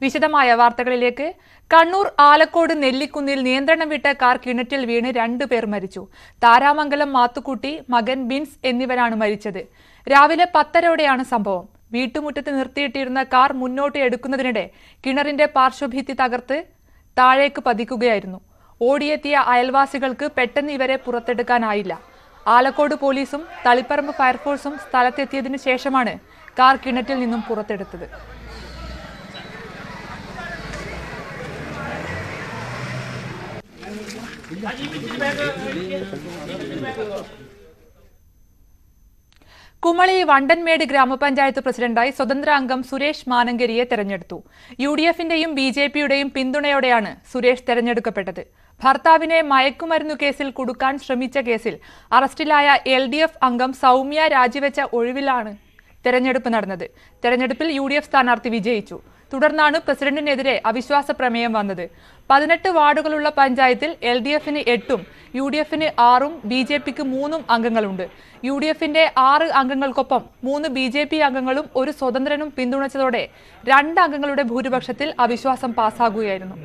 വിശദമായ വാർത്തകളിലേക്ക്. കണ്ണൂർ ആലക്കോട് നെല്ലിക്കുന്നിൽ നിയന്ത്രണം വിട്ട കാർ കിണറ്റിൽ വീണ് 2 പേർ മരിച്ചു. താരാമംഗലം മാത്തുക്കുട്ടി, മകൻ ബിൻസ് എന്നിവരാണ് മരിച്ചത്. രാവിലെ 10:30ഓടെയാണ് സംഭവം. വീട്ടുമുറ്റത്ത് നിർത്തിയിട്ടിരുന്ന കാർ മുന്നോട്ട് എടുക്കുന്നതിനിടെ കിണറിന്റെ പാർശ്വഭിത്തി തകർത്ത് താഴേക്ക് പതിക്കുകയായിരുന്നു. ഓടിയെത്തിയ അയൽവാസികൾക്ക് പെട്ടെന്ന് ഇവരെ പുറത്തെടുക്കാനായില്ല. ആലക്കോട് പോലീസും തളിപ്പറമ്പ് ഫയർഫോഴ്സും സ്ഥലത്തെത്തിയതിനു ശേഷമാണ് കാർ കിണറ്റിൽ നിന്നും പുറത്തെടുത്തത്. കുമളി വണ്ടൻമേട് ഗ്രാമപഞ്ചായത്ത് പ്രസിഡന്റായി സ്വതന്ത്ര അംഗം സുരേഷ് മാനങ്കരിയെ തെരഞ്ഞെടുത്തു. UDFന്റെയും BJPയുടെയും പിന്തുണയോടെയാണ് സുരേഷ് തെരഞ്ഞെടുക്കപ്പെട്ടത്. ഭർത്താവിനെ മയക്കുമരുന്നു കേസിൽ കുടുക്കാൻ ശ്രമിച്ച കേസിൽ അറസ്റ്റിലായ LDF അംഗം സൗമ്യ രാജിവെച്ച ഒഴിവിലാണ് തെരഞ്ഞെടുപ്പ് നടന്നത്. തെരഞ്ഞെടുപ്പിൽ UDF സ്ഥാനാർത്ഥി വിജയിച്ചു. തുടർന്നാണ് പ്രസിഡന്റിനെതിരെ അവിശ്വാസ പ്രമേയം വന്നത്. 18 വാർഡുകളുള്ള പഞ്ചായത്തിൽ LDFന് 8ഉം UDFന് 6ഉം BJPക്ക് 3ഉം അംഗങ്ങളുണ്ട്. UDFന്റെ 6 അംഗങ്ങൾക്കൊപ്പം 3 BJP അംഗങ്ങളും 1 സ്വതന്ത്രനും പിന്തുണച്ചതോടെ 2 അംഗങ്ങളുടെ ഭൂരിപക്ഷത്തിൽ അവിശ്വാസം പാസ്സാകുകയായിരുന്നു.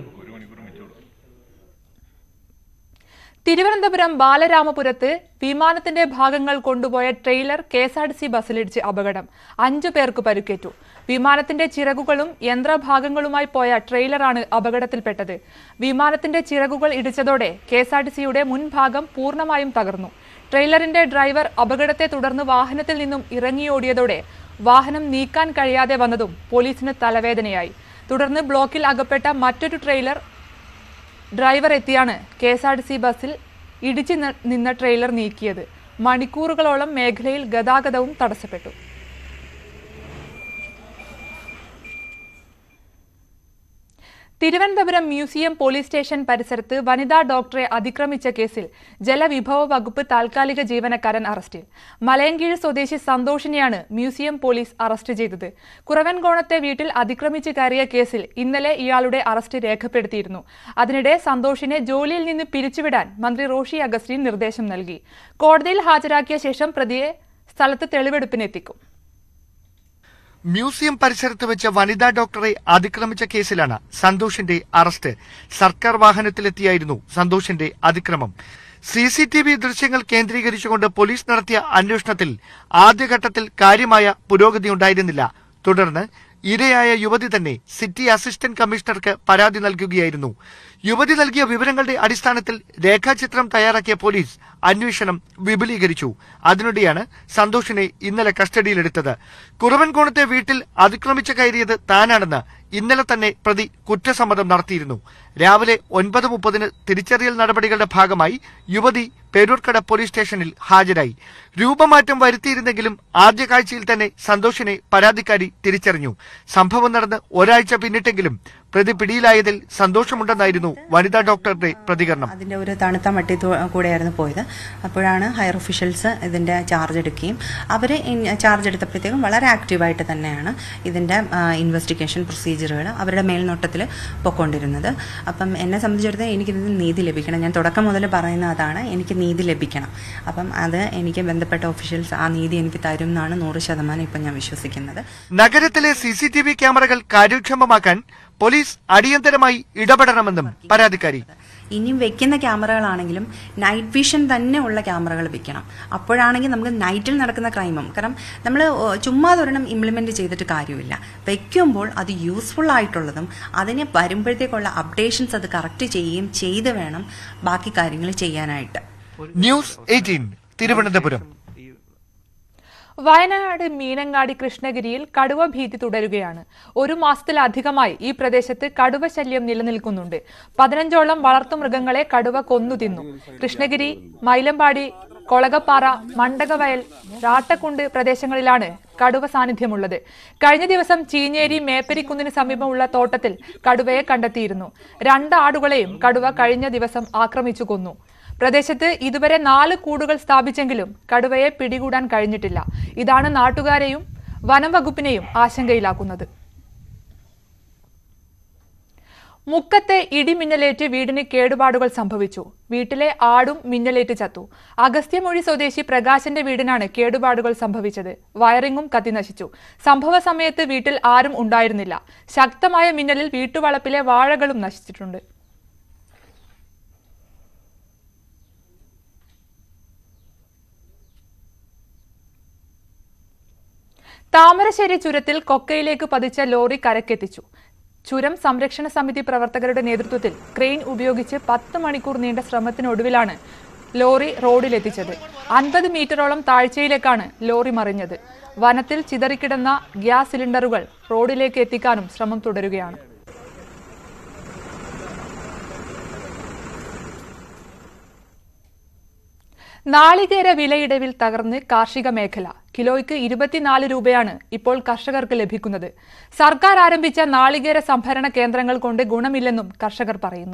തിരുവനന്തപുരം ബാലരാമപുരത്ത് വിമാനത്തിന്റെ ഭാഗങ്ങൾ കൊണ്ടുപോയ ട്രെയിലർ KSRTC ബസ്സിലിടിച്ച് അപകടം. 5 പേർക്ക് പരിക്കേറ്റു. വിമാനത്തിന്റെ ചിറകുകളും യന്ത്രഭാഗങ്ങളുമായി പോയ ട്രെയിലറാണ് അപകടത്തിൽപ്പെട്ടത്. വിമാനത്തിന്റെ ചിറകുകൾ ഇടിച്ചതോടെ KSRTCയുടെ മുൻഭാഗം പൂർണ്ണമായും തകർന്നു. ട്രെയിലറിന്റെ ഡ്രൈവർ അപകടത്തെ തുടർന്ന് വാഹനത്തിൽ നിന്നും ഇറങ്ങിയോടിയതോടെ വാഹനം നീക്കാൻ കഴിയാതെ വന്നതും പോലീസിന് തലവേദനയായി. തുടർന്ന് ബ്ലോക്കിൽ അകപ്പെട്ട മറ്റൊരു ട്രെയിലർ ഡ്രൈവർ എത്തിയാണ് KSRTC ബസ്സിൽ ഇടിച്ചു നിന്ന ട്രെയിലർ നീക്കിയത്. മണിക്കൂറുകളോളം മേഖലയിൽ ഗതാഗതവും തടസ്സപ്പെട്ടു. തിരുവനന്തപുരം മ്യൂസിയം പോലീസ് സ്റ്റേഷൻ പരിസരത്ത് വനിതാ ഡോക്ടറെ അതിക്രമിച്ച കേസിൽ ജലവിഭവ വകുപ്പ് താൽക്കാലിക ജീവനക്കാരൻ അറസ്റ്റിൽ. മലയങ്കീഴ് സ്വദേശി സന്തോഷിനെയാണ് മ്യൂസിയം പോലീസ് അറസ്റ്റ് ചെയ്തത്. കുറവൻകോണത്തെ വീട്ടിൽ അതിക്രമിച്ച് കയറിയ കേസിൽ ഇന്നലെ ഇയാളുടെ അറസ്റ്റ് രേഖപ്പെടുത്തിയിരുന്നു. അതിനിടെ സന്തോഷിനെ ജോലിയിൽ നിന്ന് പിരിച്ചുവിടാൻ മന്ത്രി റോഷി അഗസ്റ്റിൻ നിർദ്ദേശം നൽകി. കോടതിയിൽ ഹാജരാക്കിയ ശേഷം പ്രതിയെ സ്ഥലത്ത് തെളിവെടുപ്പിനെത്തിക്കും. മ്യൂസിയം പരിസരത്ത് വെച്ച വനിതാ ഡോക്ടറെ അതിക്രമിച്ച കേസിലാണ് സന്തോഷിന്റെ അറസ്റ്റ്. സർക്കാർ വാഹനത്തിലെത്തിയായിരുന്നു സന്തോഷിന്റെ അതിക്രമം. CCTV ദൃശ്യങ്ങൾ കേന്ദ്രീകരിച്ചുകൊണ്ട് പോലീസ് നടത്തിയ അന്വേഷണത്തിൽ ആദ്യഘട്ടത്തിൽ കാര്യമായ പുരോഗതിയുണ്ടായിരുന്നില്ല. തുടർന്ന് ഇരയായ യുവതി തന്നെ സിറ്റി അസിസ്റ്റന്റ് കമ്മീഷണർക്ക് പരാതി നൽകുകയായിരുന്നു. യുവതി നൽകിയ വിവരങ്ങളുടെ അടിസ്ഥാനത്തിൽ രേഖാചിത്രം തയ്യാറാക്കിയ പോലീസ് അന്വേഷണം വിപുലീകരിച്ചു. അതിനിടെയാണ് സന്തോഷിനെ ഇന്നലെ കസ്റ്റഡിയിലെടുത്തത്. കുറവൻകോണത്തെ വീട്ടിൽ അതിക്രമിച്ച് കയറിയത് താനാണെന്ന് ഇന്നലെ തന്നെ പ്രതി കുറ്റസമ്മതം നടത്തിയിരുന്നു. രാവിലെ 9:30 തിരിച്ചറിയൽ നടപടികളുടെ ഭാഗമായി യുവതി പേരൂർക്കട പോലീസ് സ്റ്റേഷനിൽ ഹാജരായി. രൂപമാറ്റം വരുത്തിയിരുന്നെങ്കിലും ആദ്യ കാഴ്ചയിൽ തന്നെ സന്തോഷിനെ പരാതിക്കാരി തിരിച്ചറിഞ്ഞു. സംഭവം നടന്ന് ഒരാഴ്ച പിന്നിട്ടെങ്കിലും പ്രതി പിടിയിലായതിൽ സന്തോഷമുണ്ടെന്നായിരുന്നു വനിതാ ഡോക്ടറുടെ പ്രതികരണം. അതിന്റെ ഒരു തണുത്ത മട്ടി കൂടെയായിരുന്നു പോയത്. അപ്പോഴാണ് ഹയർ ഒഫീഷ്യൽസ് ഇതിന്റെ ചാർജ് എടുക്കുകയും അവർ ചാർജ് എടുത്തപ്പോഴത്തേക്കും വളരെ ആക്റ്റീവായിട്ട് തന്നെയാണ് ഇതിന്റെ ഇൻവെസ്റ്റിഗേഷൻ പ്രൊസീജിയറുകൾ അവരുടെ മേൽനോട്ടത്തിൽ പൊക്കൊണ്ടിരുന്നത്. അപ്പം എന്നെ സംബന്ധിച്ചിടത്തോളം എനിക്കിതിൽ നീതി ലഭിക്കണം. ഞാൻ തുടക്കം മുതൽ പറയുന്ന അതാണ്, എനിക്ക് നീതി ലഭിക്കണം. അപ്പം അത് എനിക്ക് ബന്ധപ്പെട്ട ഒഫീഷ്യൽസ് ആ നീതി എനിക്ക് തരും എന്നാണ് 100% ഇപ്പം ഞാൻ വിശ്വസിക്കുന്നത്. നഗരത്തിലെ CCTV ക്യാമറകൾ കാര്യക്ഷമമാക്കാൻ പോലീസ് അടിയന്തരമായി ഇടപെടണമെന്നും പരാതിക്കാരി. ഇനിയും വെക്കുന്ന ക്യാമറകളാണെങ്കിലും നൈറ്റ് വിഷൻ തന്നെ ഉള്ള ക്യാമറകൾ വെക്കണം. അപ്പോഴാണെങ്കിൽ നമുക്ക് നൈറ്റിൽ നടക്കുന്ന ക്രൈമും, കാരണം നമ്മൾ ചുമ്മാ ഒരെണ്ണം ഇംപ്ലിമെന്റ് ചെയ്തിട്ട് കാര്യമില്ല. വെക്കുമ്പോൾ അത് യൂസ്ഫുൾ ആയിട്ടുള്ളതും അതിന് വരുമ്പോഴത്തേക്കുള്ള അപ്ഡേഷൻസ് അത് കറക്റ്റ് ചെയ്യുകയും ചെയ്ത് വേണം ബാക്കി കാര്യങ്ങൾ ചെയ്യാനായിട്ട്. ന്യൂസ് 18 തിരുവനന്തപുരം. വയനാട് മീനങ്ങാടി കൃഷ്ണഗിരിയിൽ കടുവ ഭീതി തുടരുകയാണ്. 1 മാസത്തിലധികമായി ഈ പ്രദേശത്ത് കടുവ ശല്യം നിലനിൽക്കുന്നുണ്ട്. 15ഓളം വളർത്തുമൃഗങ്ങളെ കടുവ കൊന്നു തിന്നു. കൃഷ്ണഗിരി, മൈലമ്പാടി, കൊളകപ്പാറ, മണ്ടകവയൽ, രാട്ടക്കുണ്ട് പ്രദേശങ്ങളിലാണ് കടുവ സാന്നിധ്യമുള്ളത്. കഴിഞ്ഞ ദിവസം ചീഞ്ഞേരി മേപ്പരിക്കുന്നിന് സമീപമുള്ള തോട്ടത്തിൽ കടുവയെ കണ്ടെത്തിയിരുന്നു. 2 ആടുകളെയും കടുവ കഴിഞ്ഞ ദിവസം ആക്രമിച്ചു കൊന്നു. പ്രദേശത്ത് ഇതുവരെ 4 കൂടുകൾ സ്ഥാപിച്ചെങ്കിലും കടുവയെ പിടികൂടാൻ കഴിഞ്ഞിട്ടില്ല. ഇതാണ് നാട്ടുകാരെയും വനം വകുപ്പിനെയും ആശങ്കയിലാക്കുന്നത്. മുക്കത്തെ ഇടിമിന്നലേറ്റ് വീടിന് കേടുപാടുകൾ സംഭവിച്ചു. വീട്ടിലെ ആടും മിന്നലേറ്റ് ചത്തു. അഗസ്ത്യമൊഴി സ്വദേശി പ്രകാശന്റെ വീടിനാണ് കേടുപാടുകൾ സംഭവിച്ചത്. വയറിംഗും കത്തിനശിച്ചു. സംഭവ സമയത്ത് വീട്ടിൽ ആരും ഉണ്ടായിരുന്നില്ല. ശക്തമായ മിന്നലിൽ വീട്ടുവളപ്പിലെ വാഴകളും നശിച്ചിട്ടുണ്ട്. താമരശ്ശേരി ചുരത്തിൽ കൊക്കയിലേക്ക് പതിച്ച ലോറി കരക്കെത്തിച്ചു. ചുരം സംരക്ഷണ സമിതി പ്രവർത്തകരുടെ നേതൃത്വത്തിൽ ക്രെയിൻ ഉപയോഗിച്ച് 10 മണിക്കൂർ നീണ്ട ശ്രമത്തിനൊടുവിലാണ് ലോറി റോഡിലെത്തിച്ചത്. 50 മീറ്ററോളം താഴ്ചയിലേക്കാണ് ലോറി മറിഞ്ഞത്. വനത്തിൽ ചിതറിക്കിടന്ന ഗ്യാസ് സിലിണ്ടറുകൾ റോഡിലേക്ക് എത്തിക്കാനും ശ്രമം തുടരുകയാണ്. നാളികേര വിലയിടിവിൽ തകർന്ന് കാർഷിക മേഖല. കിലോയ്ക്ക് 24 രൂപയാണ് ഇപ്പോൾ കർഷകർക്ക് ലഭിക്കുന്നത്. സർക്കാർ ആരംഭിച്ച നാളികേര സംഭരണ കേന്ദ്രങ്ങൾ കൊണ്ട് ഗുണമില്ലെന്നും കർഷകർ പറയുന്നു.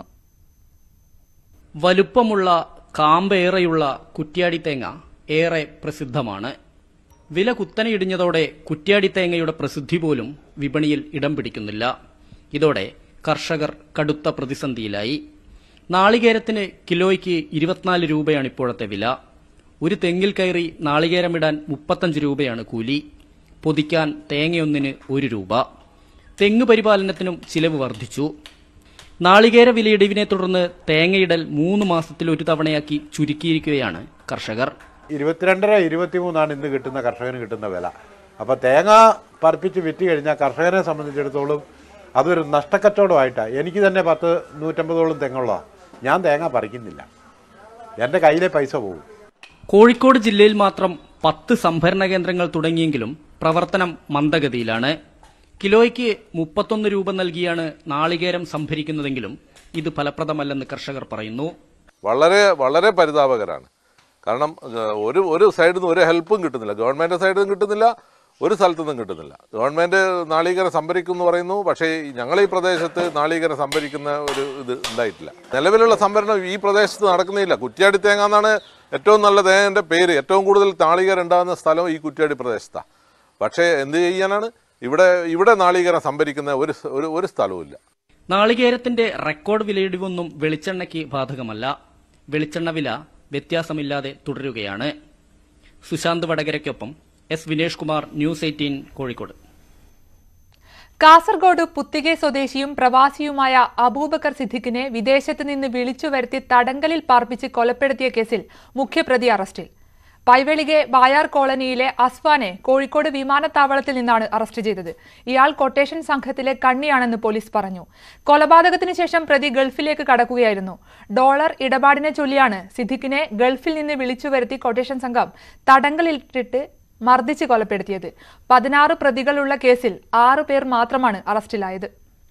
വലുപ്പമുള്ള കാമ്പേറെയുള്ള കുറ്റ്യാടി തേങ്ങ ഏറെ പ്രസിദ്ധമാണ്. വില കുത്തനെ ഇടിഞ്ഞതോടെ കുറ്റ്യാടി തേങ്ങയുടെ പ്രസിദ്ധി പോലും വിപണിയിൽ ഇടം പിടിക്കുന്നില്ല. ഇതോടെ കർഷകർ കടുത്ത പ്രതിസന്ധിയിലായി. നാളികേരത്തിന് കിലോയ്ക്ക് 24 രൂപയാണ് ഇപ്പോഴത്തെ വില. ഒരു തെങ്ങിൽ കയറി നാളികേരമിടാൻ 35 രൂപയാണ് കൂലി. പൊതിക്കാൻ തേങ്ങയൊന്നിന് 1 രൂപ. തെങ്ങ് പരിപാലനത്തിനും ചിലവ് വർദ്ധിച്ചു. നാളികേര വിലയിടിവിനെ തുടർന്ന് തേങ്ങയിടൽ 3 മാസത്തിൽ ഒരു തവണയാക്കി ചുരുക്കിയിരിക്കുകയാണ് കർഷകർ. 22-23 ഇന്ന് കിട്ടുന്ന കർഷകന് കിട്ടുന്ന വില. അപ്പോൾ തേങ്ങ പറപ്പിച്ച് വിറ്റ് കഴിഞ്ഞാൽ കർഷകനെ സംബന്ധിച്ചിടത്തോളം അതൊരു നഷ്ടക്കച്ചവടമായിട്ടാണ്. എനിക്ക് തന്നെ 150-150 തെങ്ങുള്ളതാണ്. ഞാൻ തേങ്ങ പറിക്കുന്നില്ല. എൻ്റെ കയ്യിലെ പൈസ പോകും. കോഴിക്കോട് ജില്ലയിൽ മാത്രം 10 സംഭരണ കേന്ദ്രങ്ങൾ തുടങ്ങിയെങ്കിലും പ്രവർത്തനം മന്ദഗതിയിലാണ്. കിലോയ്ക്ക് 31 രൂപ നൽകിയാണ് നാളികേരം സംഭരിക്കുന്നതെങ്കിലും ഇത് ഫലപ്രദമല്ലെന്ന് കർഷകർ പറയുന്നു. വളരെ വളരെ പരിതാപകരമാണ്. കാരണം ഒരു സൈഡിൽ നിന്ന് ഒരു ഹെൽപ്പും കിട്ടുന്നില്ല. ഗവൺമെൻറ് സൈഡിൽ നിന്നും കിട്ടുന്നില്ല, ഒരു സ്ഥലത്തു നിന്നും കിട്ടുന്നില്ല. ഗവൺമെൻറ് നാളികേരം സംഭരിക്കും എന്ന് പറയുന്നു, പക്ഷേ ഞങ്ങൾ ഈ പ്രദേശത്ത് നാളികേരം സംഭരിക്കുന്ന ഒരു ഇത് ഉണ്ടായിട്ടില്ല. നിലവിലുള്ള സംഭരണം ഈ പ്രദേശത്ത് നടക്കുന്നില്ല. കുറ്റ്യാടി തേങ്ങ എന്നാണ് ഏറ്റവും നല്ല തേങ്ങൻ്റെ പേര്. ഏറ്റവും കൂടുതൽ നാളികേരം ഉണ്ടാകുന്ന സ്ഥലം ഈ കുറ്റ്യാടി പ്രദേശത്താണ്. പക്ഷേ എന്ത് ചെയ്യാനാണ്, ഇവിടെ നാളികേരം സംഭരിക്കുന്ന ഒരു സ്ഥലവുമില്ല. നാളികേരത്തിന്റെ റെക്കോർഡ് വിലയിടിവൊന്നും വെളിച്ചെണ്ണയ്ക്ക് ബാധകമല്ല. വെളിച്ചെണ്ണ വില വ്യത്യാസമില്ലാതെ തുടരുകയാണ്. സുശാന്ത് വടകരയ്ക്കൊപ്പം എസ് വിനേഷ് കുമാർ, ന്യൂസ് 18 കോഴിക്കോട്. കാസർഗോഡ് പുത്തികെ സ്വദേശിയും പ്രവാസിയുമായ അബൂബക്കർ സിദ്ദിഖിനെ വിദേശത്ത് നിന്ന് വിളിച്ചു വരുത്തി തടങ്കലിൽ പാർപ്പിച്ച് കൊലപ്പെടുത്തിയ കേസിൽ മുഖ്യപ്രതി അറസ്റ്റിൽ. പൈവെളികെ ബായാർ കോളനിയിലെ അസ്ഫാനെ കോഴിക്കോട് വിമാനത്താവളത്തിൽ നിന്നാണ് അറസ്റ്റ് ചെയ്തത്. ഇയാൾ കൊട്ടേഷൻ സംഘത്തിലെ കണ്ണിയാണെന്ന് പോലീസ് പറഞ്ഞു. കൊലപാതകത്തിന് ശേഷം പ്രതി ഗൾഫിലേക്ക് കടക്കുകയായിരുന്നു. ഡോളർ ഇടപാടിനെ ചൊല്ലിയാണ് സിദ്ദിഖിനെ ഗൾഫിൽ നിന്ന് വിളിച്ചു വരുത്തി കൊട്ടേഷൻ സംഘം തടങ്കലിട്ടിട്ട് മർദ്ദിച്ച് കൊലപ്പെടുത്തിയത്. 16 പ്രതികളുള്ള കേസിൽ 6 പേർ മാത്രമാണ് അറസ്റ്റിലായത്.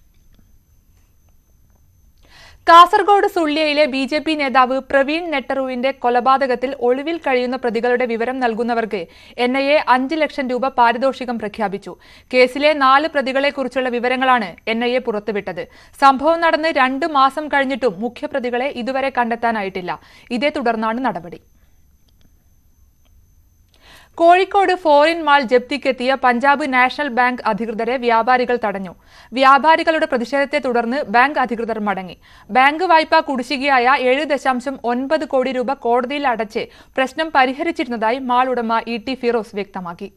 കാസർഗോഡ് സുള്ളിയയിലെ BJP നേതാവ് പ്രവീൺ നെട്ടറുവിന്റെ കൊലപാതകത്തിൽ ഒളിവിൽ കഴിയുന്ന പ്രതികളുടെ വിവരം നൽകുന്നവർക്ക് NIA 5 ലക്ഷം രൂപ പാരിതോഷികം പ്രഖ്യാപിച്ചു. കേസിലെ 4 പ്രതികളെക്കുറിച്ചുള്ള വിവരങ്ങളാണ് NIA പുറത്തുവിട്ടത്. സംഭവം നടന്ന് 2 മാസം കഴിഞ്ഞിട്ടും മുഖ്യപ്രതികളെ ഇതുവരെ കണ്ടെത്താനായിട്ടില്ല. ഇതേ തുടർന്നാണ് നടപടി. കോഴിക്കോട് ഫോറിൻ മാൾ ജപ്തിക്കെത്തിയ പഞ്ചാബ് നാഷണൽ ബാങ്ക് അധികൃതരെ വ്യാപാരികൾ തടഞ്ഞു. വ്യാപാരികളുടെ പ്രതിഷേധത്തെ തുടർന്ന് ബാങ്ക് അധികൃതർ മടങ്ങി. ബാങ്ക് വായ്പാ കുടിശ്ശികയായ 7.9 കോടി രൂപ കോടതിയിൽ അടച്ച് പ്രശ്നം പരിഹരിച്ചിരുന്നതായി മാൾ ഉടമ ET ഫിറോസ് വ്യക്തമാക്കി.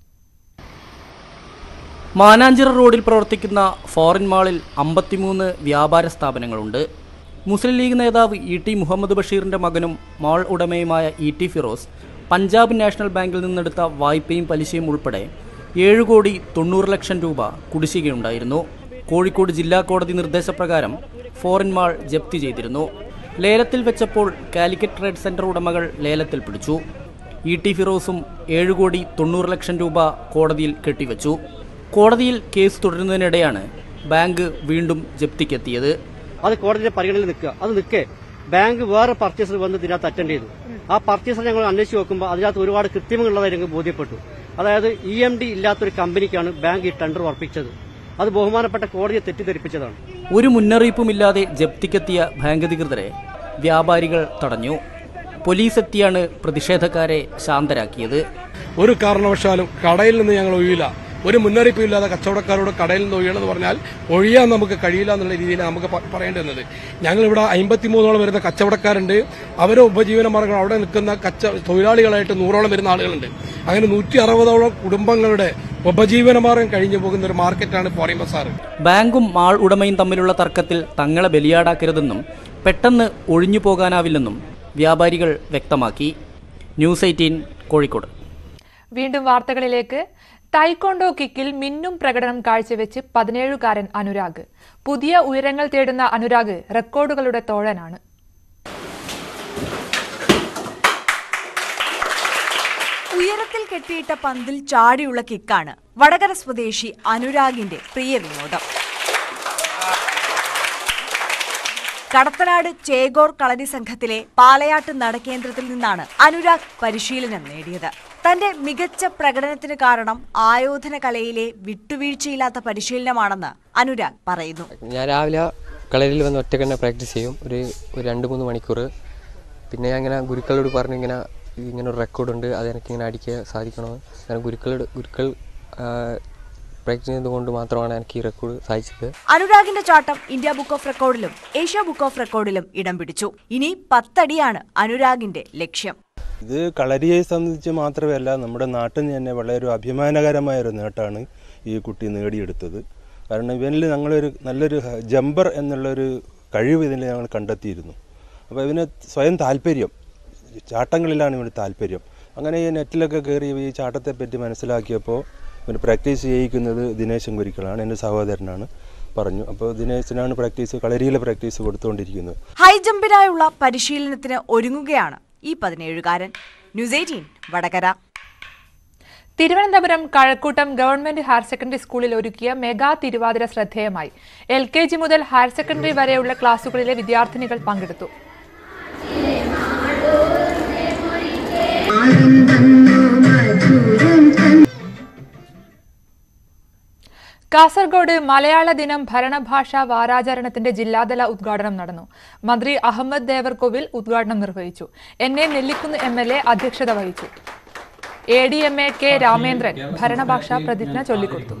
മാനാഞ്ചിറ റോഡിൽ പ്രവർത്തിക്കുന്ന ഫോറിൻ മാളിൽ 53 വ്യാപാര സ്ഥാപനങ്ങളുണ്ട്. മുസ്ലിം ലീഗ് നേതാവ് ET മുഹമ്മദ് ബഷീറിന്റെ മകനും മാൾ ഉടമയുമായ ET ഫിറോസ് പഞ്ചാബ് നാഷണൽ ബാങ്കിൽ നിന്നെടുത്ത വായ്പയും പലിശയും ഉൾപ്പെടെ 7,90 ലക്ഷം രൂപ കുടിശ്ശികയുണ്ടായിരുന്നു. കോഴിക്കോട് ജില്ലാ കോടതി നിർദ്ദേശപ്രകാരം ഫോറിൻ മാൾ ജപ്തി ചെയ്തിരുന്നു. ലേലത്തിൽ വെച്ചപ്പോൾ കാലിക്കറ്റ് ട്രേഡ് സെന്റർ ഉടമകൾ ലേലത്തിൽ പിടിച്ചു. ET ഫിറോസും 7,90 ലക്ഷം രൂപ കോടതിയിൽ കെട്ടിവെച്ചു. കോടതിയിൽ കേസ് തുടരുന്നതിനിടെയാണ് ബാങ്ക് വീണ്ടും ജപ്തിക്കെത്തിയത്. അത് കോടതിയുടെ പരിഗണനയിൽ നിൽക്കുക. അത് നിൽക്കേ ബാങ്ക് വേറെ പർച്ചേസർ വന്ന് ഇതിനകത്ത് അറ്റൻഡ് ചെയ്തു. ആ പർച്ചേസർ ഞങ്ങൾ അന്വേഷിച്ച് നോക്കുമ്പോൾ അതിനകത്ത് ഒരുപാട് കൃത്രിമങ്ങളുള്ളതായി ഞങ്ങൾക്ക് ബോധ്യപ്പെട്ടു. അതായത് EMD ഇല്ലാത്തൊരു കമ്പനിക്കാണ് ബാങ്ക് ഈ ടെൻഡർ ഉറപ്പിച്ചത്. അത് ബഹുമാനപ്പെട്ട കോടതിയെ തെറ്റിദ്ധരിപ്പിച്ചതാണ്. ഒരു മുന്നറിയിപ്പുമില്ലാതെ ജപ്തിക്കെത്തിയ ബാങ്ക് അധികൃതരെ വ്യാപാരികൾ തടഞ്ഞു. പോലീസ് എത്തിയാണ് പ്രതിഷേധക്കാരെ ശാന്തരാക്കിയത്. ഒരു കാരണവശാലും കടയിൽ നിന്ന് ഞങ്ങൾ ഒഴിയില്ല. ഒരു മുന്നറിയിപ്പും ഇല്ലാതെ കച്ചവടക്കാരോട് കടയിൽ നിന്ന് ഒഴിയണമെന്ന് പറഞ്ഞാൽ ഒഴിയാൻ നമുക്ക് കഴിയില്ല എന്നുള്ള രീതിയിൽ നമുക്ക് പറയേണ്ടുന്നത്. ഞങ്ങളിവിടെ 53ഓളം വരുന്ന കച്ചവടക്കാരുണ്ട്. അവരുടെ ഉപജീവനമാർഗ്ഗം അവിടെ നിൽക്കുന്ന തൊഴിലാളികളായിട്ട് 100ഓളം വരുന്ന ആളുകളുണ്ട്. അങ്ങനെ 160ഓളം കുടുംബങ്ങളുടെ ഉപജീവനമാർഗ്ഗം കഴിഞ്ഞു പോകുന്ന ഒരു മാർക്കറ്റാണ് ഫോറിൻ ബസാർ. ബാങ്കും മാൾ ഉടമയും തമ്മിലുള്ള തർക്കത്തിൽ തങ്ങളെ ബലിയാടാക്കരുതെന്നും പെട്ടെന്ന് ഒഴിഞ്ഞു പോകാനാവില്ലെന്നും വ്യാപാരികൾ വ്യക്തമാക്കി. ന്യൂസ് 18 കോഴിക്കോട്. വീണ്ടും വാർത്തകളിലേക്ക്. തായ്ക്കൊണ്ടോ കിക്കിൽ മിന്നും പ്രകടനം കാഴ്ചവെച്ച് 17കാരൻ അനുരാഗ്. പുതിയ ഉയരങ്ങൾ തേടുന്ന അനുരാഗ് റെക്കോർഡുകളുടെ തോഴനാണ്. ഉയരത്തിൽ കെട്ടിയിട്ട പന്തിൽ ചാടിയുള്ള കിക്കാണ് വടകര സ്വദേശി അനുരാഗിന്റെ പ്രിയ വിനോദം. കടത്തനാട് ചേഗോർ കളരി സംഘത്തിലെ പാലയാട്ട് നടക്കേന്ദ്രത്തിൽ നിന്നാണ് അനുരാഗ് പരിശീലനം നേടിയത്. തന്റെ മികച്ച പ്രകടനത്തിന് കാരണം ആയോധന കലയിലെ വിട്ടുവീഴ്ചയില്ലാത്ത പരിശീലനമാണെന്ന് അനുരാഗ് പറയുന്നു. ഞാൻ രാവിലെ കളരിയിൽ വന്ന് ഒറ്റയ്ക്ക് തന്നെ പ്രാക്ടീസ് ചെയ്യും, ഒരു 2-3 മണിക്കൂർ. പിന്നെ ഞാൻ ഇങ്ങനെ ഗുരുക്കളോട് പറഞ്ഞു ഇങ്ങനെ ഒരു റെക്കോർഡുണ്ട്, അതെനിക്കിങ്ങനെ അടിക്കാൻ സാധിക്കണമെന്ന്. അങ്ങനെ ഗുരുക്കൾ പ്രാക്ടീസ് ചെയ്തുകൊണ്ട് മാത്രമാണ് എനിക്ക് ഈ റെക്കോർഡ് സാധിച്ചത്. അനുരാഗിന്റെ ചാട്ടം ഇന്ത്യ ബുക്ക് ഓഫ് റെക്കോർഡിലും ഏഷ്യ ബുക്ക് ഓഫ് റെക്കോർഡിലും ഇടം പിടിച്ചു. ഇനി 10 അടിയാണ് അനുരാഗിന്റെ ലക്ഷ്യം. ഇത് കളരിയെ സംബന്ധിച്ച് മാത്രമല്ല, നമ്മുടെ നാട്ടിൽ തന്നെ വളരെ അഭിമാനകരമായൊരു നേട്ടമാണ് ഈ കുട്ടി നേടിയെടുത്തത്. കാരണം ഇവനിൽ ഞങ്ങളൊരു നല്ലൊരു ജമ്പർ എന്നുള്ളൊരു കഴിവ് ഇതിൽ ഞങ്ങൾ കണ്ടെത്തിയിരുന്നു. അപ്പോൾ ഇവന് സ്വയം താല്പര്യം, ചാട്ടങ്ങളിലാണ് ഇവന് താല്പര്യം. അങ്ങനെ ഈ നെറ്റിലൊക്കെ കയറി ഈ ചാട്ടത്തെപ്പറ്റി മനസ്സിലാക്കിയപ്പോൾ ഇവന് പ്രാക്ടീസ് ചെയ്യിക്കുന്നത് ദിനേശൻ കുരിക്കളാണ്, എൻ്റെ സഹോദരനാണ് പറഞ്ഞു. അപ്പോൾ ദിനേശനാണ് കളരിയിലെ പ്രാക്ടീസ് കൊടുത്തുകൊണ്ടിരിക്കുന്നത്. ഹൈ ജമ്പിനായുള്ള പരിശീലനത്തിന് ഒരുങ്ങുകയാണ് ഈ 17കാരൻ. News 18 Vadakara. Thiruvananthapuram Kazhakkoottam government higher secondary സ്കൂളിൽ ഒരുക്കിയ മെഗാ തിരുവാതിര ശ്രദ്ധേയമായി. LKG മുതൽ ഹയർ സെക്കൻഡറി വരെയുള്ള ക്ലാസുകളിലെ വിദ്യാർത്ഥിനികൾ പങ്കെടുത്തു. കാസർഗോഡ് മലയാള ദിനം ഭരണഭാഷാ വാരാചരണത്തിന്റെ ജില്ലാതല ഉദ്ഘാടനം നടന്നു. മന്ത്രി അഹമ്മദ് ദേവർകോവിൽ ഉദ്ഘാടനം നിർവഹിച്ചു. NA നെല്ലിക്കുന്ന് MLA അധ്യക്ഷത വഹിച്ചു. ADMA K രാമേന്ദ്രൻ ഭരണഭാഷാ പ്രതിജ്ഞ ചൊല്ലിക്കൊടുത്തു.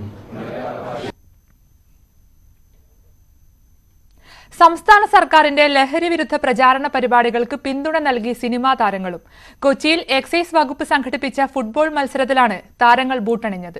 സംസ്ഥാന സർക്കാരിന്റെ ലഹരി വിരുദ്ധ പ്രചാരണ പരിപാടികൾക്ക് പിന്തുണ നൽകി സിനിമാ താരങ്ങളും. കൊച്ചിയിൽ എക്സൈസ് വകുപ്പ് സംഘടിപ്പിച്ച ഫുട്ബോൾ മത്സരത്തിലാണ് താരങ്ങൾ ബൂട്ടണിഞ്ഞത്.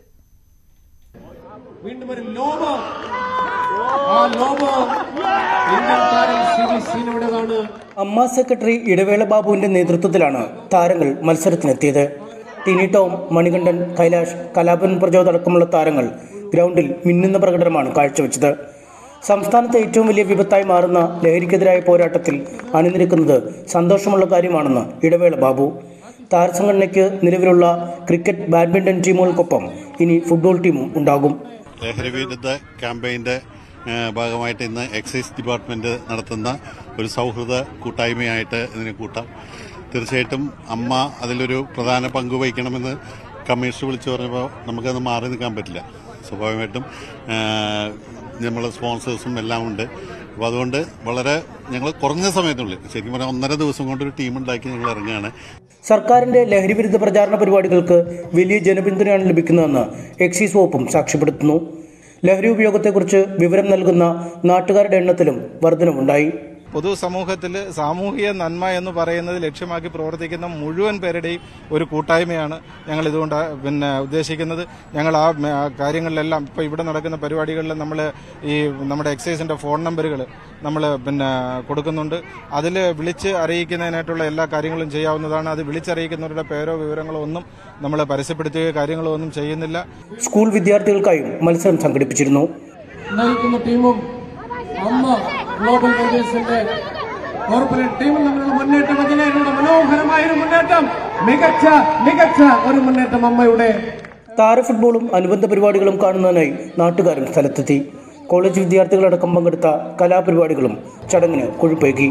അമ്മ സെക്രട്ടറി ഇടവേള ബാബുവിന്റെ നേതൃത്വത്തിലാണ് താരങ്ങൾ മത്സരത്തിനെത്തിയത്. ടിനി ടോം, മണികണ്ഠൻ, കൈലാഷ്, കലാപൻ പ്രചോദ് അടക്കമുള്ള താരങ്ങൾ ഗ്രൗണ്ടിൽ മിന്നുന്ന പ്രകടനമാണ് കാഴ്ചവെച്ചത്. സംസ്ഥാനത്തെ ഏറ്റവും വലിയ വിപത്തായി മാറുന്ന ലഹരിക്കെതിരായ പോരാട്ടത്തിൽ അണിനിരക്കുന്നത് സന്തോഷമുള്ള കാര്യമാണെന്ന് ഇടവേള ബാബു. താരസംഘടനയ്ക്ക് നിലവിലുള്ള ക്രിക്കറ്റ്, ബാഡ്മിന്റൺ ടീമുകൾക്കൊപ്പം ഇനി ഫുട്ബോൾ ടീമും ഉണ്ടാകും. ലഹരി വിരുദ്ധ ക്യാമ്പയിൻ്റെ ഭാഗമായിട്ട് ഇന്ന് എക്സൈസ് ഡിപ്പാർട്ട്മെന്റ് നടത്തുന്ന ഒരു സൗഹൃദ കൂട്ടായ്മയായിട്ട് ഇതിനെ കൂട്ടാം. തീർച്ചയായിട്ടും അമ്മ അതിലൊരു പ്രധാന പങ്ക് വഹിക്കണമെന്ന് കമ്മീഷണർ വിളിച്ചു പറഞ്ഞപ്പോൾ നമുക്കത് മാറി നിൽക്കാൻ പറ്റില്ല. സ്വാഭാവികമായിട്ടും നമ്മളെ സ്പോൺസേഴ്സും എല്ലാം ഉണ്ട്. അപ്പോൾ അതുകൊണ്ട് വളരെ ഞങ്ങൾ കുറഞ്ഞ സമയത്തുള്ളിൽ, ശരിക്കും പറഞ്ഞാൽ 1.5 ദിവസം കൊണ്ട് ഒരു ടീം ഉണ്ടാക്കി ഞങ്ങൾ ഇറങ്ങുകയാണ്. സർക്കാരിന്റെ ലഹരി വിരുദ്ധ പ്രചാരണ പരിപാടികൾക്ക് വലിയ ജനപിന്തുണയാണ് ലഭിക്കുന്നതെന്ന് എക്സൈസ് വകുപ്പും സാക്ഷ്യപ്പെടുത്തുന്നു. ലഹരി ഉപയോഗത്തെക്കുറിച്ച് വിവരം നൽകുന്ന നാട്ടുകാരുടെ എണ്ണത്തിലും വർധനവുണ്ടായി. പൊതുസമൂഹത്തിൽ സാമൂഹിക നന്മ എന്ന് പറയുന്നത് ലക്ഷ്യമാക്കി പ്രവർത്തിക്കുന്ന മുഴുവൻ പേരുടെയും ഒരു കൂട്ടായ്മയാണ് ഞങ്ങൾ ഇതുകൊണ്ട് ഉദ്ദേശിക്കുന്നത്. ഞങ്ങൾ ആ കാര്യങ്ങളിലെല്ലാം ഇപ്പോൾ ഇവിടെ നടക്കുന്ന പരിപാടികളിൽ നമ്മൾ ഈ നമ്മുടെ എക്സൈസിന്റെ ഫോൺ നമ്പറുകൾ നമ്മൾ കൊടുക്കുന്നുണ്ട്. അതിൽ വിളിച്ച് അറിയിക്കുന്നതിനായിട്ടുള്ള എല്ലാ കാര്യങ്ങളും ചെയ്യാവുന്നതാണ്. അത് വിളിച്ചറിയിക്കുന്നവരുടെ പേരോ വിവരങ്ങളോ ഒന്നും നമ്മൾ പരസ്യപ്പെടുത്തുകയോ കാര്യങ്ങളോ ഒന്നും ചെയ്യുന്നില്ല. സ്കൂൾ വിദ്യാർത്ഥികൾക്കായും മത്സരം സംഘടിപ്പിച്ചിരുന്നു. അമ്മ ഗ്ലോബൽ മീഡിയസിന്റെ കോർപ്പറേറ്റ് ടീമിൽ തമ്മിലുള്ള മുന്നേറ്റം, അതിനുള്ള മനോഹരമായ ഒരു മുന്നേറ്റം, മികച്ച ഒരു മുന്നേറ്റം അമ്മയുടെ. താര ഫുട്ബോളും അനുബന്ധ പരിപാടികളും കാണുന്നതിനായി നാട്ടുകാരും സ്ഥലത്തെത്തി. കോളേജ് വിദ്യാർത്ഥികളടക്കം പങ്കെടുത്ത കലാപരിപാടികളും ചടങ്ങിന് കൊഴുപ്പേകി.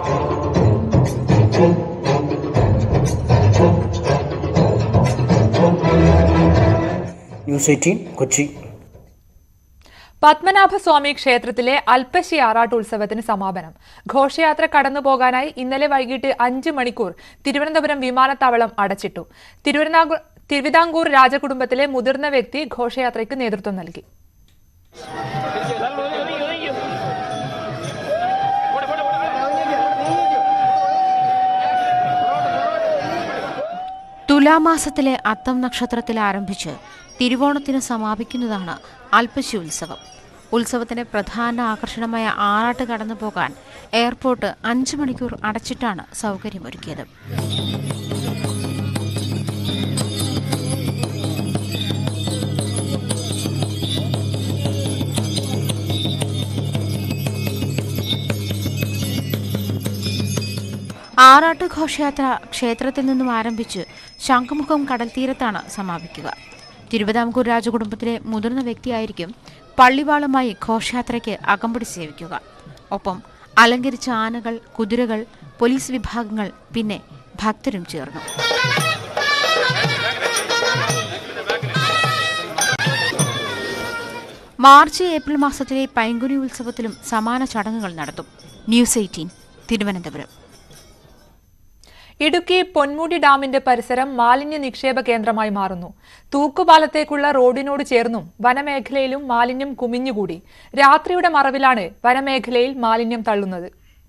ന്യൂസ് 18 കൊച്ചി. പത്മനാഭസ്വാമി ക്ഷേത്രത്തിലെ അൽപ്പശി ആറാട്ട് ഉത്സവത്തിന് സമാപനം. ഘോഷയാത്ര കടന്നുപോകാനായി ഇന്നലെ വൈകിട്ട് 5 മണിക്കൂർ തിരുവനന്തപുരം വിമാനത്താവളം അടച്ചിട്ടു. തിരുവിതാംകൂർ രാജകുടുംബത്തിലെ മുതിർന്ന വ്യക്തി ഘോഷയാത്രയ്ക്ക് നേതൃത്വം നൽകി. തുലാമാസത്തിലെ അത്തം നക്ഷത്രത്തിൽ ആരംഭിച്ച് തിരുവോണത്തിന് സമാപിക്കുന്നതാണ് അൽപ്പശി ഉത്സവം. ഉത്സവത്തിന്റെ പ്രധാന ആകർഷണമായ ആറാട്ട് കടന്നു പോകാൻ എയർപോർട്ട് 5 മണിക്കൂർ അടച്ചിട്ടാണ് സൗകര്യമൊരുക്കിയത്. ആറാട്ട് ഘോഷയാത്ര ക്ഷേത്രത്തിൽ നിന്നും ആരംഭിച്ച് ശംഖുമുഖം കടൽത്തീരത്താണ് സമാപിക്കുക. തിരുവിതാംകൂർ രാജകുടുംബത്തിലെ മുതിർന്ന വ്യക്തിയായിരിക്കും പള്ളിവാളുമായി ഘോഷയാത്രയ്ക്ക് അകമ്പടി സേവിക്കുക. ഒപ്പം അലങ്കരിച്ച ആനകൾ, കുതിരകൾ, പോലീസ് വിഭാഗങ്ങൾ, പിന്നെ ഭക്തരും ചേർന്നു. മാർച്ച് ഏപ്രിൽ മാസത്തിലെ പൈങ്കുനി ഉത്സവത്തിലും സമാന ചടങ്ങുകൾ നടത്തും. ന്യൂസ് 18 തിരുവനന്തപുരം. ഇടുക്കി പൊന്മുടി ഡാമിന്റെ പരിസരം മാലിന്യ നിക്ഷേപ കേന്ദ്രമായി മാറുന്നു. തൂക്കുപാലത്തേക്കുള്ള റോഡിനോട് ചേർന്നും വനമേഖലയിലും മാലിന്യം കുമിഞ്ഞുകൂടി. രാത്രിയുടെ മറവിലാണ് വനമേഖലയിൽ മാലിന്യം തള്ളുന്നത്.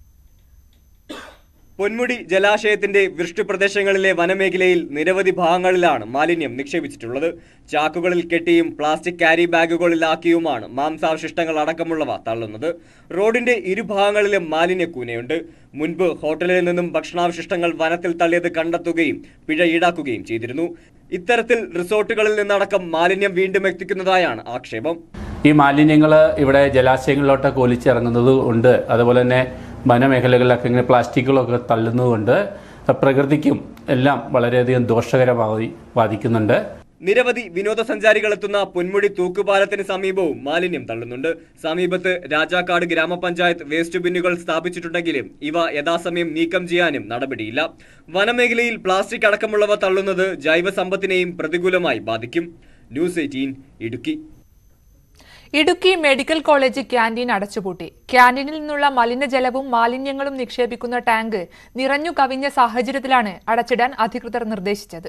പൊന്മുടി ജലാശയത്തിന്റെ വൃഷ്ടിപ്രദേശങ്ങളിലെ വനമേഖലയിൽ നിരവധി ഭാഗങ്ങളിലാണ് മാലിന്യം നിക്ഷേപിച്ചിട്ടുള്ളത്. ചാക്കുകളിൽ കെട്ടിയും പ്ലാസ്റ്റിക് ക്യാരി ബാഗുകളിലാക്കിയുമാണ് മാംസാവശിഷ്ടങ്ങൾ അടക്കമുള്ളവ തള്ളുന്നത്. റോഡിന്റെ ഇരുഭാഗങ്ങളിലും മാലിന്യക്കൂനയുണ്ട്. മുൻപ് ഹോട്ടലിൽ നിന്നും ഭക്ഷണാവശിഷ്ടങ്ങൾ വനത്തിൽ തള്ളിയത് കണ്ടെത്തുകയും പിഴ ഈടാക്കുകയും ചെയ്തിരുന്നു. ഇത്തരത്തിൽ റിസോർട്ടുകളിൽ നിന്നടക്കം മാലിന്യം വീണ്ടും എത്തിക്കുന്നതായാണ് ആക്ഷേപം. ഈ മാലിന്യങ്ങൾ ഇവിടെ ജലാശയങ്ങളിലോട്ടൊക്കെ ഒലിച്ചിറങ്ങുന്നത് ഉണ്ട്. അതുപോലെ തന്നെ വനമേഖലകളിലൊക്കെ ഇങ്ങനെ പ്ലാസ്റ്റിക്കുകളൊക്കെ തള്ളുന്നതുകൊണ്ട് പ്രകൃതിക്കും എല്ലാം വളരെയധികം ദോഷകരമായി ബാധിക്കുന്നുണ്ട്. നിരവധി വിനോദസഞ്ചാരികൾ എത്തുന്ന പൊന്മുടി തൂക്കുപാലത്തിന് സമീപവും മാലിന്യം തള്ളുന്നുണ്ട്. സമീപത്ത് രാജാക്കാട് ഗ്രാമപഞ്ചായത്ത് വേസ്റ്റ് ബിന്നുകൾ സ്ഥാപിച്ചിട്ടുണ്ടെങ്കിലും ഇവ യഥാസമയം നീക്കം ചെയ്യാനും നടപടിയില്ല. വനമേഖലയിൽ പ്ലാസ്റ്റിക് അടക്കമുള്ളവ തള്ളുന്നത് ജൈവസമ്പത്തിനെയും പ്രതികൂലമായി ബാധിക്കും. News 18 Idukki. Idukki medical college canteen അടച്ചുപൂട്ടി. ക്യാന്റീനിൽ നിന്നുള്ള മലിനജലവും മാലിന്യങ്ങളും നിക്ഷേപിക്കുന്ന ടാങ്ക് നിറഞ്ഞു കവിഞ്ഞ സാഹചര്യത്തിലാണ് അടച്ചിടാൻ അധികൃതർ നിർദ്ദേശിച്ചത്.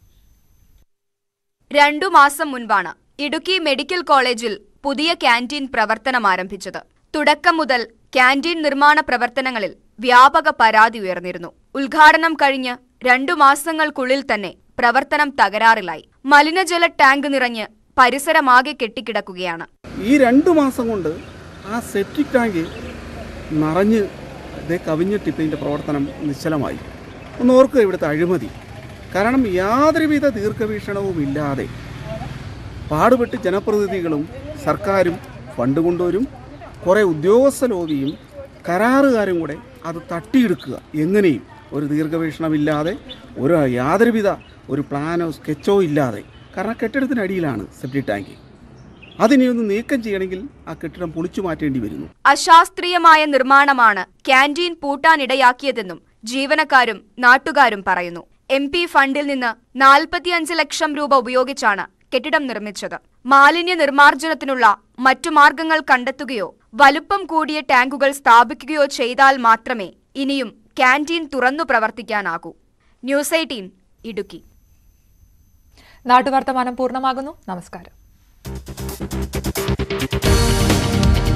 2 മാസം മുൻപാണ് ഇടുക്കി മെഡിക്കൽ കോളേജിൽ പുതിയ ക്യാന്റീൻ പ്രവർത്തനം ആരംഭിച്ചത്. തുടക്കം മുതൽ ക്യാന്റീൻ നിർമ്മാണ പ്രവർത്തനങ്ങളിൽ വ്യാപക പരാതി ഉയർന്നിരുന്നു. ഉദ്ഘാടനം കഴിഞ്ഞ് 2 മാസങ്ങൾക്കുള്ളിൽ തന്നെ പ്രവർത്തനം തകരാറിലായി. മലിനജല ടാങ്ക് നിറഞ്ഞ് പരിസരമാകെ കെട്ടിക്കിടക്കുകയാണ്. ഈ 2 മാസം കൊണ്ട് ആ സെപ്റ്റിക് ടാങ്ക് നിറഞ്ഞ് കവിഞ്ഞിട്ട് ഇപ്പം ഇതിൻ്റെ പ്രവർത്തനം നിശ്ചലമായി. ഒന്ന് ഓർക്കുക ഇവിടുത്തെ അഴിമതി. കാരണം യാതൊരുവിധ ദീർഘവീക്ഷണവും ഇല്ലാതെ പാടുപെട്ട് ജനപ്രതിനിധികളും സർക്കാരും ഫണ്ട് കൊണ്ടുവരും, കുറേ ഉദ്യോഗസ്ഥ ലോബിയും കരാറുകാരും കൂടെ അത് തട്ടിയെടുക്കുക. എങ്ങനെയും ഒരു ദീർഘവീക്ഷണമില്ലാതെ യാതൊരുവിധ ഒരു പ്ലാനോ സ്കെച്ചോ ഇല്ലാതെ. കാരണം കെട്ടിടത്തിനടിയിലാണ് സെപ്റ്റിക് ടാങ്ക്. അതിനെ ഒന്ന് നീക്കം ചെയ്യണമെങ്കിൽ ആ കെട്ടിടം പൊളിച്ചു മാറ്റേണ്ടി വരുന്നു. അശാസ്ത്രീയമായ നിർമ്മാണമാണ് ക്യാന്റീൻ പൂട്ടാനിടയാക്കിയതെന്നും ജീവനക്കാരും നാട്ടുകാരും പറയുന്നു. MP ഫണ്ടിൽ നിന്ന് 45 ലക്ഷം രൂപ ഉപയോഗിച്ചാണ് കെട്ടിടം നിർമ്മിച്ചത്. മാലിന്യ നിർമ്മാർജ്ജനത്തിനുള്ള മറ്റു മാർഗങ്ങൾ കണ്ടെത്തുകയോ വലുപ്പം കൂടിയ ടാങ്കുകൾ സ്ഥാപിക്കുകയോ ചെയ്താൽ മാത്രമേ ഇനിയും ക്യാന്റീൻ തുറന്നു പ്രവർത്തിക്കാനാകൂ. ന്യൂസ് 18 ഇടുക്കി. നാട്ടുവർത്തമാനം പൂർണ്ണമാകുന്നു. നമസ്കാരം.